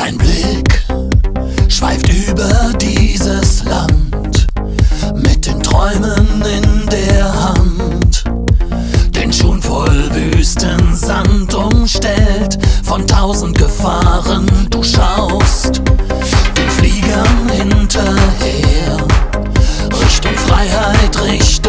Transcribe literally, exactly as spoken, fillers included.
Dein Blick schweift über dieses Land, mit den Träumen in der Hand, den Schuhen voll Wüstensand umstellt, von tausend Gefahren du schaust, den Fliegern hinterher, Richtung Freiheit, Richtung